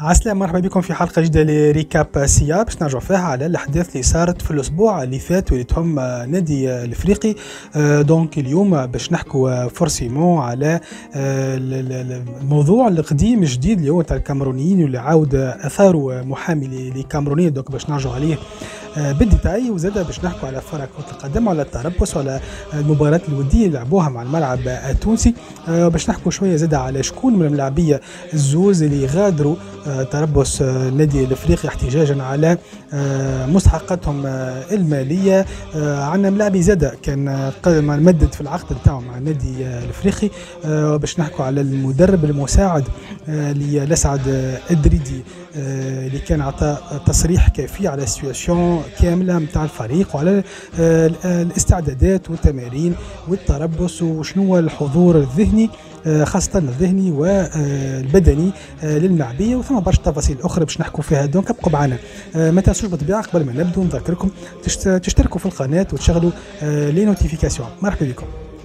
عسلامة، مرحبا بكم في حلقة جديدة لريكاب سيا باش نرجعوا فيها على الأحداث اللي صارت في الأسبوع اللي فات واللي تهم نادي الإفريقي. دونك اليوم باش نحكوا فورسيمون على الموضوع القديم الجديد اللي هو تاع الكامرونيين واللي عاود أثاروا محامي لكامروني. دونك باش نرجعوا عليه بالديتاي، وزاد باش نحكوا على فرق كرة القدم وعلى التربص وعلى المباراة الودية اللي لعبوها مع الملعب التونسي. باش نحكوا شوية زاد على شكون من الملاعبية الزوز اللي غادروا تربص النادي الافريقي احتجاجا على مستحقاتهم الماليه. عندنا ملاعبي زاده كان مدد في العقد نتاعو مع النادي الافريقي. باش نحكوا على المدرب المساعد لأسعد الدريدي اللي كان عطى تصريح كافي على السيتواسيون كامله نتاع الفريق وعلى الاستعدادات والتمارين والتربص وشنو هو الحضور الذهني خاصة الذهني والبدني للملاعبية، وثم برشا تفاصيل أخرى باش نحكوا فيها. دونك ابقوا معنا، ما تنسوش بالطبيعة قبل ما نبدو نذكركم تشتركوا في القناة وتشغلوا لي نوتيفيكاسيون. مرحبا بكم.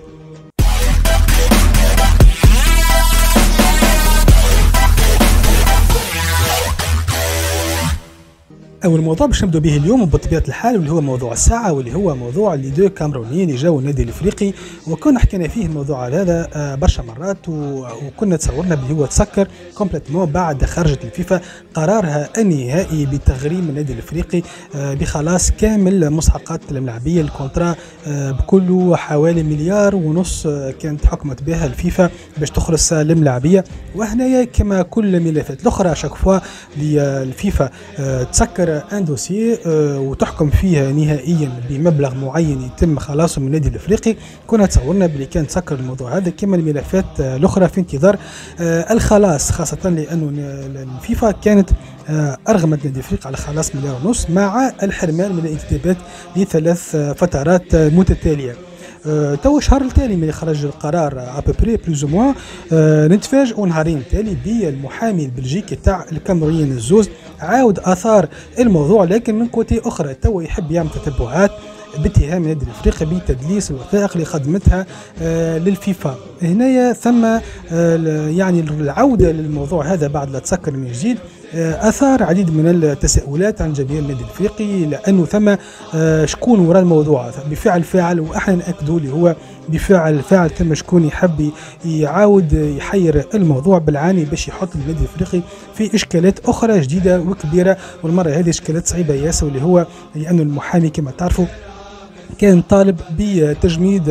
أول موضوع باش نبدأ به اليوم بطبيعة الحال واللي هو موضوع الساعة، واللي هو موضوع اللي دو كامرونيين اللي جاوا النادي الإفريقي، وكنا حكينا فيه الموضوع هذا برشا مرات وكنا تصورنا اللي هو تسكر كومبليتمون بعد خرجت الفيفا قرارها النهائي بتغريم النادي الإفريقي بخلاص كامل مستحقات الملاعبية. الكونترا بكله حوالي 1.5 مليار كانت حكمت بها الفيفا باش تخلص الملاعبية. وهنايا كما كل الملفات الأخرى شاك فوا الفيفا تسكر ان دوسي وتحكم فيها نهائيا بمبلغ معين يتم خلاصه من النادي الافريقي. كنا تصورنا بلي كان تسكر الموضوع هذا كما الملفات الاخرى في انتظار الخلاص، خاصه لانه الفيفا كانت ارغمت النادي الافريقي على خلاص 1.5 مليار مع الحرمان من الانتدابات ل3 فترات متتاليه. تو الشهر التالي من خرج القرار ابوبري بلوز موان نتفاجئوا نهارين التالي بالمحامي البلجيكي تاع الكامرونيين الزوز عاود اثار الموضوع، لكن من كوتي اخرى تو يحب يعمل تتبعات باتهام النادي الافريقي بتدليس الوثائق اللي قدمتها للفيفا. هنايا ثم يعني العوده للموضوع هذا بعد لا تسكر من جديد اثار عديد من التساؤلات عن جماهير النادي الافريقي، لانه ثم شكون وراء الموضوع بفعل فاعل، واحنا ناكدوا اللي هو بفعل فاعل ثم شكون يحب يعاود يحير الموضوع بالعاني باش يحط النادي الافريقي في اشكالات اخرى جديده وكبيره، والمره هذه اشكالات صعيبه ياسر، واللي هو لانه المحامي كما تعرفوا كان طالب بتجميد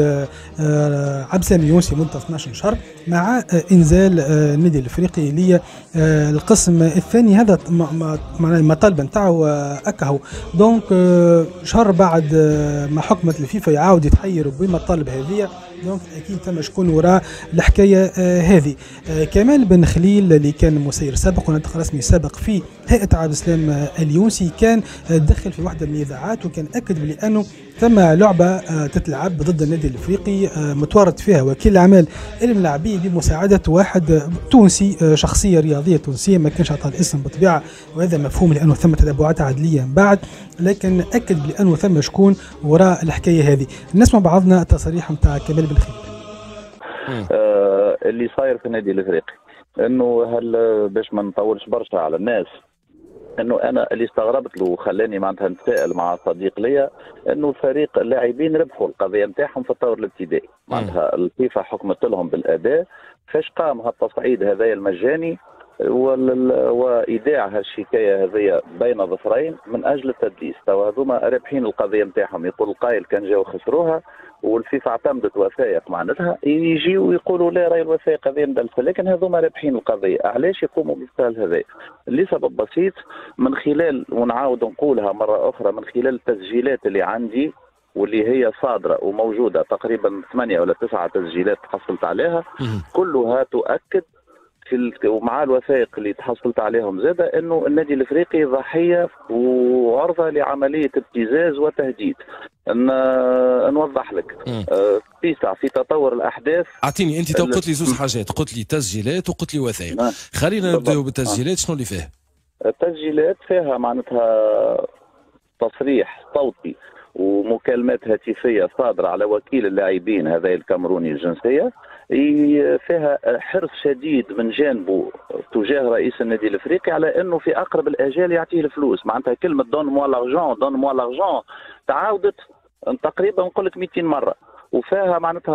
عبد السلام يونسي مدة 12 شهر مع انزال النادي الافريقي للقسم الثاني. هذا المطالبه نتاعو اكهو. دونك شهر بعد ما حكمت الفيفا يعاود يتحير بمطالب هذه. دونك اكيد ثم شكون وراء الحكايه هذه. كمال بن خليل اللي كان مسير سابق وناطق رسمي سابق في هيئه عبد السلام اليونسي كان دخل في واحده من الاذاعات وكان اكد بانه ثم لعبه تتلعب ضد النادي الافريقي متورط فيها وكيل الاعمال الملاعبيه بمساعده واحد تونسي، شخصيه رياضيه تونسيه ما كانش عطى الاسم بالطبيعه، وهذا مفهوم لانه ثم تتبعات عدليه من بعد، لكن اكد بانه ثم شكون وراء الحكايه هذه. نسمع بعضنا التصريح نتاع كمال بن خليل. اللي صاير في النادي الافريقي انه هل باش ما نطولش برشا على الناس، انه انا اللي استغربت له وخلاني معناتها نتساءل مع صديق ليا انه فريق اللاعبين ربحوا القضيه نتاعهم في الطور الابتدائي، معناتها الفيفا حكمت لهم بالاداء، فاش قام هالتصعيد هذايا المجاني وايداع هالشكايه هذيا بين ظفرين من اجل التدليس. تو هذوما رابحين القضيه نتاعهم، يقول القائل كان جاوا خسروها والفيفا اعتمدت وثائق معناتها يجيوا ويقولوا لا راهي الوثائق هذه مدلسه، لكن هذوما رابحين القضيه. علاش يقوموا بالفعل هذا؟ لسبب بسيط، من خلال ونعاود نقولها مره اخرى، من خلال التسجيلات اللي عندي واللي هي صادره وموجوده تقريبا 8 ولا 9 تسجيلات تحصلت عليها، كلها تؤكد ومع الوثائق اللي تحصلت عليهم زاده انه النادي الافريقي ضحيه وعرضه لعمليه ابتزاز وتهديد. نوضح لك في تطور الاحداث. اعطيني انت تو قلت لي زوج حاجات، قلت لي تسجيلات وقلت لي وثائق. خلينا نبداو بالتسجيلات. شنو اللي فيها؟ التسجيلات فيها معناتها تصريح صوتي ومكالمات هاتفيه صادره على وكيل اللاعبين هذا الكامروني الجنسيه فيها حرص شديد من جانبه تجاه رئيس النادي الافريقي على انه في اقرب الاجال يعطيه الفلوس. معناتها كلمه دون موا لارجون دون موا لارجون تعاودت تقريبا نقول لك 200 مره، وفيها معناتها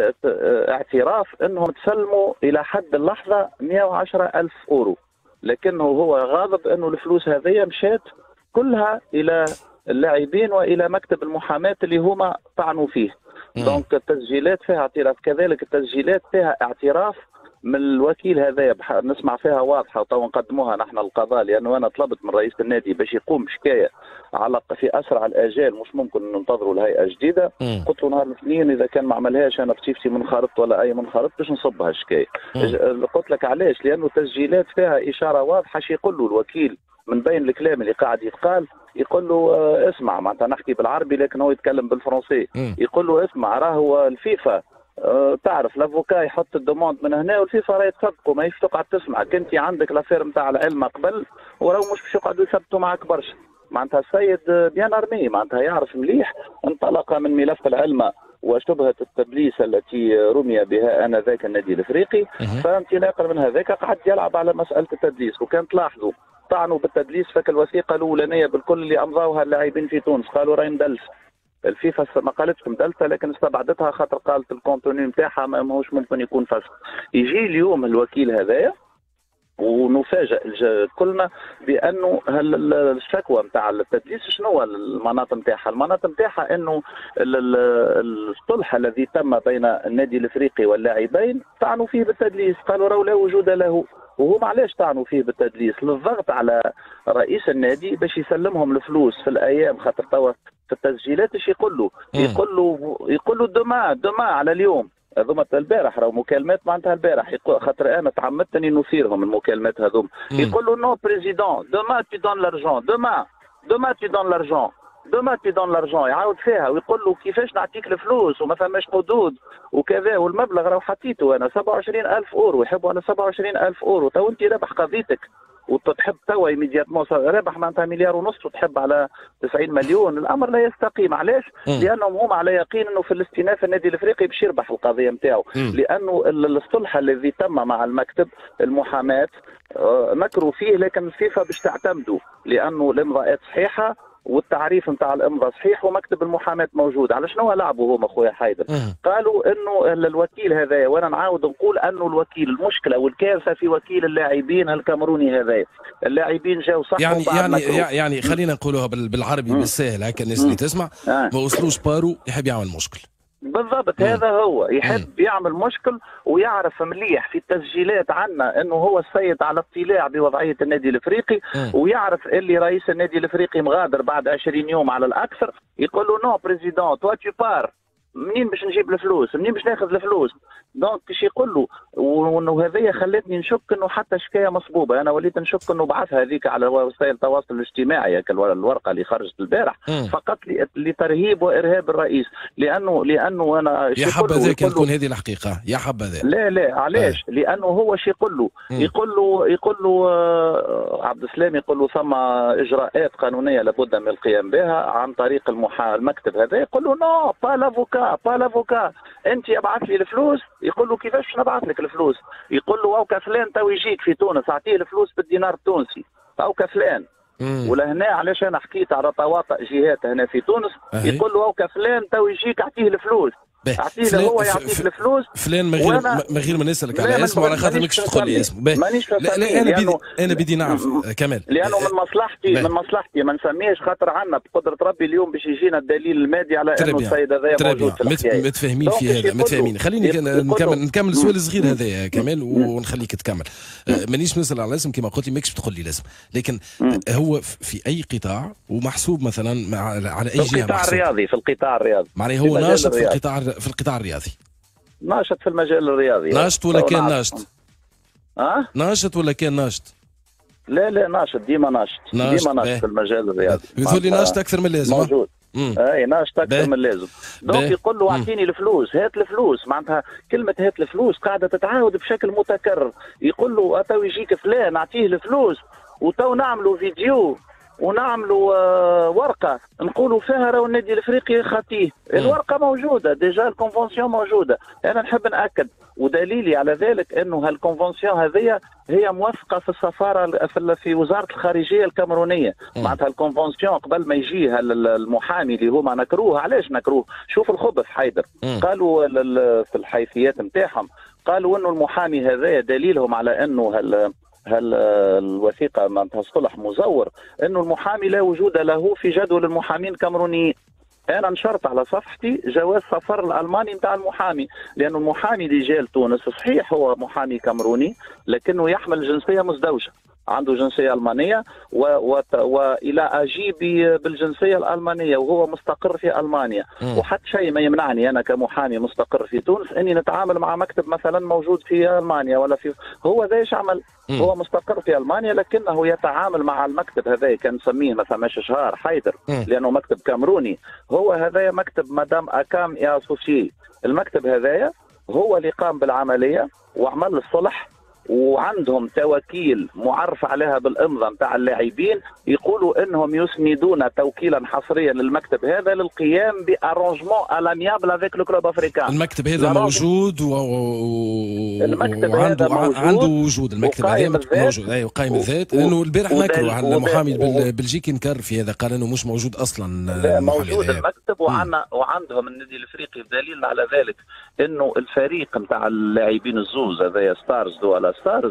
اعتراف انهم تسلموا الى حد اللحظه 110,000 اورو، لكنه هو غاضب انه الفلوس هذه مشات كلها الى اللاعبين والى مكتب المحاماه اللي هما طعنوا فيه. دونك التسجيلات فيها اعتراف، كذلك التسجيلات فيها اعتراف من الوكيل هذايا نسمع فيها واضحه وتو نقدموها نحن للقضاء، لانه انا طلبت من رئيس النادي باش يقوم بشكايه على في اسرع الاجال، مش ممكن ننتظروا الهيئه الجديده. قلت له نهار الاثنين اذا كان ما عملهاش انا بصفتي منخرط ولا اي منخرط باش نصبها الشكايه. قلت لك علاش؟ لانه التسجيلات فيها اشاره واضحه شي يقول له الوكيل من بين الكلام اللي قاعد يتقال، يقول له اسمع، معناتها نحكي بالعربي لكن هو يتكلم بالفرنسي، يقول له اسمع راهو الفيفا تعرف لافوكا يحط الدوموند من هنا والفيفا راهي تصدقوا ماهيش تقعد تسمعك، انت عندك لافير نتاع العلم قبل وراهو مش باش يقعدوا يثبتوا معك برشا. معناتها السيد بيان ارمي، معناتها يعرف مليح، انطلق من ملف العلم وشبهه التدليس التي رمي بها انذاك النادي الافريقي، فانطلاقا من هذاك قعد يلعب على مساله التدليس. وكان تلاحظوا طعنوا بالتدليس فك الوثيقه الاولانيه بالكل اللي امضاوها اللاعبين في تونس، قالوا راهي مدلسه. الفيفا ما قالتش مدلسه لكن استبعدتها خاطر قالت الكونتوني نتاعها ماهوش ممكن يكون فسخ. يجي اليوم الوكيل هذايا ونفاجئ كلنا بانه الشكوى نتاع التدليس شنو المناط نتاعها؟ المناط نتاعها انه الصلح الذي تم بين النادي الافريقي واللاعبين طعنوا فيه بالتدليس، قالوا راهو لا وجود له. وهم علاش طعنوا فيه بالتدليس؟ للضغط على رئيس النادي باش يسلمهم الفلوس في الايام، خاطر توا في التسجيلات ايش يقول له؟ يقول له دوما على اليوم. هذوما البارح راهو مكالمات معناتها البارح، خاطر انا تعمدت اني نثيرهم المكالمات هذوما. يقول له نو بريزيدون دوما تي دون لارجون، دوما تي دون لارجون، دوما تي دون لارجون، يعاود فيها ويقول له كيفاش نعطيك الفلوس وما فماش حدود وكذا، والمبلغ راهو حطيته انا 27,000 اورو، يحبوا على 27,000 اورو، تو انت رابح قضيتك وتحب توا ايميدياتمون رابح معناتها 1.5 مليار وتحب على 90 مليون. الامر لا يستقيم. علاش؟ لانهم هم على يقين انه في الاستئناف النادي الافريقي باش يربح القضيه نتاعو، لانه الصلح الذي تم مع المكتب المحاماه نكروا فيه، لكن الفيفا باش تعتمدوا لانه الامضاءات صحيحه والتعريف نتاع الامضاء صحيح ومكتب المحاماه موجود. على شنو لعبوا هما خويا حيدر؟ قالوا انه الوكيل هذا، وانا نعاود نقول انه الوكيل المشكله والكارثه في وكيل اللاعبين الكاميروني هذا. اللاعبين جاوا صح يعني خلينا نقولوها بالعربي بالسهل هكا الناس اللي تسمع ما وصلوش بارو يحب يعمل مشكل. بالضبط هذا هو يحب يعمل مشكل، ويعرف مليح في التسجيلات عنا انه هو السيد على اطلاع بوضعيه النادي الافريقي، ويعرف اللي رئيس النادي الافريقي مغادر بعد 20 يوم على الاكثر. يقول له نو بريزيدون توا تو بار، منين باش نجيب الفلوس؟ منين باش ناخذ الفلوس؟ دونك كيش يقول له، وانه هذه خلتني نشك انه حتى شكايه مصبوبه. انا وليت نشك انه بعثها هذيك على وسائل التواصل الاجتماعي الورقه اللي خرجت البارح فقط لترهيب وارهاب الرئيس، لانه انا يا حبذا كان تكون هذه الحقيقه، يا حبذا. لا علاش؟ لانه هو شي يقول له عبد السلام، يقول له ثم اجراءات قانونيه لابد من القيام بها عن طريق المكتب هذا. يقول له نو با لافوكا انت ابعث لي الفلوس. يقول له كيفاش نبعث لك الفلوس؟ يقول له اوكا فلان تو يجيك في تونس اعطيه الفلوس بالدينار التونسي، اوكا فلان. ولهنا علاش انا حكيت على تواطؤ جهات هنا في تونس. يقول له اوكا فلان تو يجيك اعطيه الفلوس، اعطيه هو يعطيك الفلوس. فلان من غير ما نسالك على اسمه، على خاطر ماكش تقول لي اسمه. لا انا بدي نعرف كمال، لانه من مصلحتي ما نسميهش، خاطر عندنا بقدره ربي اليوم باش يجينا الدليل المادي على انه السيد هذا موجود في الحكايه. متفاهمين في هذا، متفاهمين. خليني نكمل السؤال الصغير هذا يا كمال ونخليك تكمل. مانيش نسال على الاسم كما قلت لي، ماكش تقول لي الاسم، لكن هو في اي قطاع ومحسوب مثلا على اي جهه؟ في القطاع الرياضي معناها هو ناشط في القطاع الرياضي. ناشط في المجال الرياضي. ناشط ولا كان ناشط؟ ناشط ولا كان ناشط؟ لا ناشط، ديما ناشط في المجال الرياضي. يقول لي ناشط اكثر من اللازم. موجود. اي ناشط اكثر من اللازم. دونك يقول له اعطيني الفلوس، هات الفلوس. معناتها كلمه هات الفلوس قاعده تتعاود بشكل متكرر. يقول له تو يجيك فلان اعطيه الفلوس، وتو نعملوا فيديو ونعملوا ورقه نقولوا فيها راهو النادي الافريقي خاطيه. الورقه موجوده ديجا، الكونفنسيون موجوده. انا نحب ناكد ودليلي على ذلك انه هالكونفنسيون هذه هي موثقه في السفاره في وزاره الخارجيه الكاميرونيه. معناتها الكونفنسيون قبل ما يجي المحامي اللي هما نكروه، علاش نكروه؟ شوف الخبث حيدر. قالوا في الحيثيات نتاعهم قالوا انه المحامي هذا دليلهم على انه الوثيقه معناتها الصلح مزور، انه المحامي لا وجود له في جدول المحامين الكاميرونيين. انا نشرت على صفحتي جواز سفر الالماني نتاع المحامي، لانه المحامي اللي جاء لتونس صحيح هو محامي كاميروني لكنه يحمل جنسيه مزدوجه، عنده جنسيه المانيه والى اجي بالجنسيه الالمانيه وهو مستقر في المانيا. وحتى شيء ما يمنعني انا كمحامي مستقر في تونس اني نتعامل مع مكتب مثلا موجود في المانيا ولا في، هو ذا ايش عمل؟ هو مستقر في المانيا لكنه يتعامل مع المكتب هذا كان نسميه مثلا مش شهر حيدر لانه مكتب كاميروني. هو هذايا مكتب مدام اكام يا اسوسيي. المكتب هذايا هو اللي قام بالعمليه وعمل الصلح، وعندهم توكيل معرف عليها بالامضاء نتاع اللاعبين يقولوا انهم يسندون توكيلا حصريا للمكتب هذا للقيام بارونجمون الاميابل افيك لو كلوب افريكان. المكتب هذا موجود المكتب هذا عنده وجود. المكتب هذا موجود ايوه قائم الذات. لانه البارح نكروا على المحامي البلجيكي نكر في هذا، قال انه مش موجود اصلا. موجود المكتب وعندهم النادي الافريقي. دليل على ذلك انه الفريق نتاع اللاعبين الزوز هذا ستارز ولا ستارز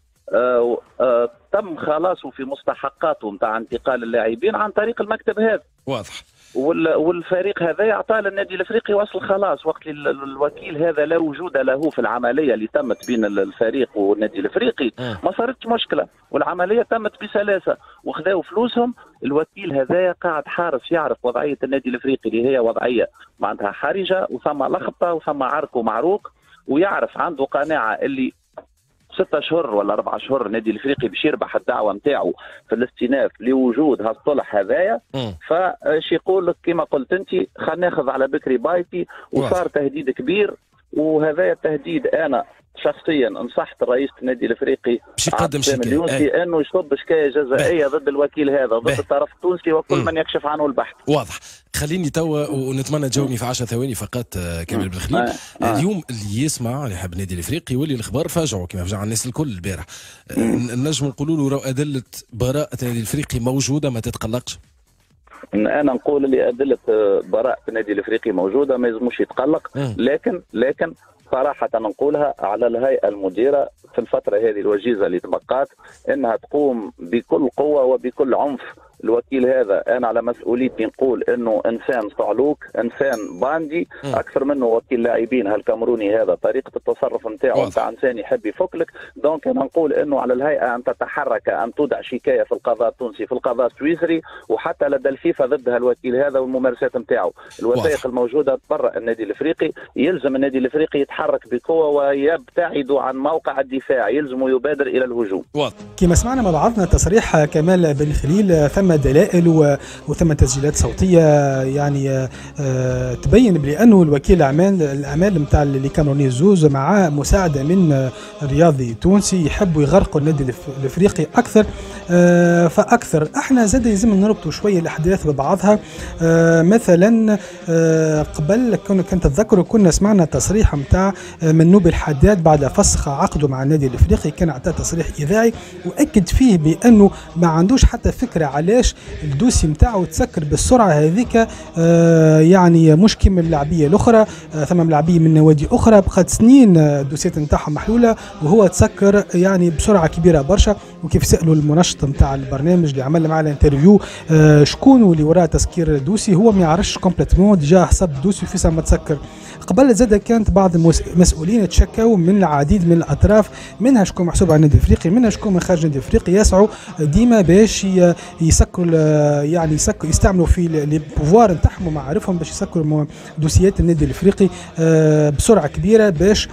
تم خلاصه في مستحقاته نتاع انتقال اللاعبين عن طريق المكتب هذا. واضح. والفريق هذا يعطى للنادي الافريقي وصل خلاص. وقت الوكيل هذا لا وجود له في العمليه اللي تمت بين الفريق والنادي الافريقي ما صارتش مشكله، والعمليه تمت بسلاسه وخذاوا فلوسهم. الوكيل هذا قاعد حارس يعرف وضعيه النادي الافريقي اللي هي وضعيه معناتها حرجه وثم لخبطه وثم عرك ومعروك، ويعرف عنده قناعه اللي 6 أشهر ولا 4 أشهر النادي الافريقي باش يربح الدعوه نتاعو في الاستئناف لوجود هالصلح هذايا. فاش يقول لك كما قلت انت خلينا ناخذ على بكري بايتي، وصار تهديد كبير. وهذا التهديد انا شخصيا نصحت رئيس النادي الافريقي باش يقدم شكايه انه يصب شكايه جزائيه ضد الوكيل هذا، ضد الطرف التونسي وكل من يكشف عنه البحث. واضح. خليني توا ونتمنى تجاوبني في 10 ثواني فقط كامل بن خليل. اليوم اللي يسمع اللي يحب النادي الافريقي واللي الخبر فاجعوا كما فجع الناس الكل البارح، نجم نقولوا له راهو ادله براءه النادي الافريقي موجوده ما تتقلقش. انا نقول اللي ادله براءه النادي الافريقي موجوده ما يلزموش يتقلق. لكن صراحه نقولها على الهيئه المديره في الفتره هذه الوجيزه اللي تبقات انها تقوم بكل قوه وبكل عنف. الوكيل هذا انا على مسؤوليتي نقول انه انسان صعلوك، انسان باندي اكثر منه وكيل لاعبين. هالكامروني هذا طريقه التصرف نتاعو نتاع انسان يحب يفكلك. دونك انا نقول انه على الهيئه ان تتحرك ان تودع شكايه في القضاء التونسي في القضاء السويسري وحتى لدى الفيفا ضد هالوكيل هذا والممارسات نتاعو. الوثائق الموجوده تبرأ النادي الافريقي. يلزم النادي الافريقي يتحرك بقوه ويبتعد عن موقع الدفاع، يلزم يبادر الى الهجوم. كما سمعنا مع بعضنا تصريح كمال بن خليل، ثم دلائل وثم تسجيلات صوتيه يعني تبين بانه الوكيل الاعمال نتاع الكاميروني الزوز مع مساعده من رياضي تونسي يحبوا يغرقوا النادي الافريقي اكثر فاكثر. احنا زاد لازم نربطوا شويه الاحداث ببعضها. مثلا قبل كنت تتذكروا كنا سمعنا تصريح نتاع منوب الحداد بعد فسخ عقده مع النادي الافريقي، كان اعطى تصريح اذاعي واكد فيه بانه ما عندوش حتى فكره علاش الدوسي نتاعو تسكر بالسرعه هذيك. يعني مش كيما اللاعبيه الاخرى، ثم لاعبيه من نوادي اخرى بقات سنين الدوسيات نتاعهم محلوله وهو تسكر يعني بسرعه كبيره برشا. وكيف سالوا المنشط نتاع البرنامج اللي عمل معاه الانترفيو شكون اللي وراء تسكير دوسي، هو ما يعرفش كومبليتمون ديجا حسب دوسي في ما تسكر. قبل زاد كانت بعض المسؤولين تشكوا من العديد من الاطراف، منها شكون محسوب على النادي الافريقي، منها شكون من خارج النادي الافريقي، يسعوا ديما باش يسكروا يعني يستعملوا في لي بوفوار نتاعهم ومعارفهم باش يسكروا دوسيات النادي الافريقي بسرعه كبيره باش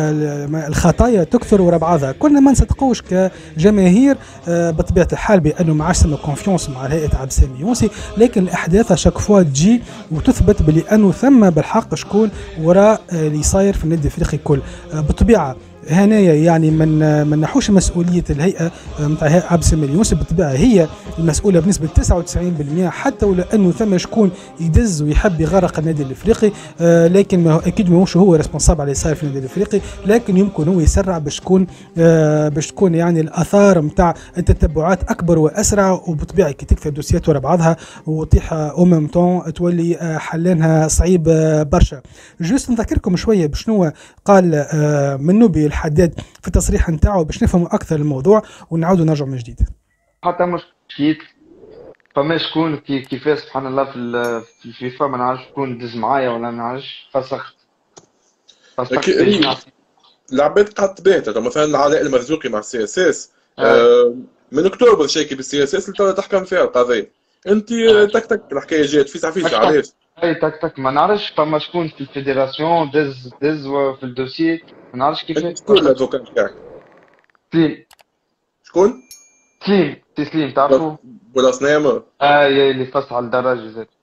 الخطايا تكثر ورا بعضها. كنا ما نصدقوش كجماهير بطبيعه الحال بانه ما عادش كونفيونس مع الهيئه عبد السامي يونسي، لكن الاحداث شاك فوا تجي وتثبت بانه ثم بالحق شكون وراء اللي صاير في النادي الافريقي كل. بالطبيعه هنايا يعني من نحوش مسؤوليه الهيئه نتاع عبد السميع اليونسي. بالطبيعه هي المسؤوله بنسبه 99%، حتى ولا انه ثم شكون يدز ويحب يغرق النادي الافريقي، لكن ما هو اكيد ماهوش هو ريسبونسابل على صار في النادي الافريقي، لكن يمكن هو يسرع باش تكون يعني الاثار نتاع التتبعات اكبر واسرع، وبالطبيعه كي تكفى دوسيات ورا بعضها وتطيح اوميم طون تولي حلانها صعيب برشا. جوست نذكركم شويه بشنو قال منوبي الحداد في التصريح نتاعو باش نفهموا اكثر الموضوع ونعاودوا نرجعوا من جديد. حتى مش اكيد فما شكون كيفاش سبحان الله في الفيفا ما نعرفش شكون دز معايا ولا ما نعرفش فسخت العباد قعدت باهته مثلا علاء المرزوقي مع السي اس اس من اكتوبر شاكي بالسي اس اس اللي تحكم فيها القضيه. انت تك الحكايه جات فيسع علاش؟ اي تك ما نعرفش فما شكون في الفيدراسيون دز في الدوسيي ما نعرفش كيفاش. شكون الافوكا نتاعك؟ سليم. شكون؟ سليم تعرفوا؟ بولا صنامه؟ اللي فصل على الدراجه زاد.